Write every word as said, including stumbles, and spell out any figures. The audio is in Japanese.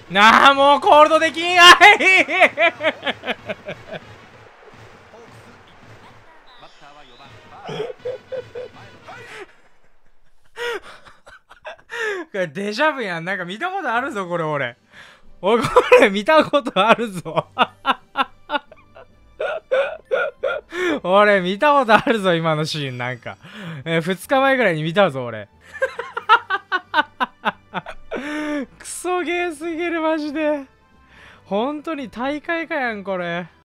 なあ、もうコールドできんあいこれデジャブやん。なんか見たことあるぞ、これ俺。おい、これ見たことあるぞ。俺見たことあるぞ、今のシーン。なんか。えー、ふつかまえぐらいに見たぞ、俺。クソゲーすぎる、マジで。本当に大会かやん、これ。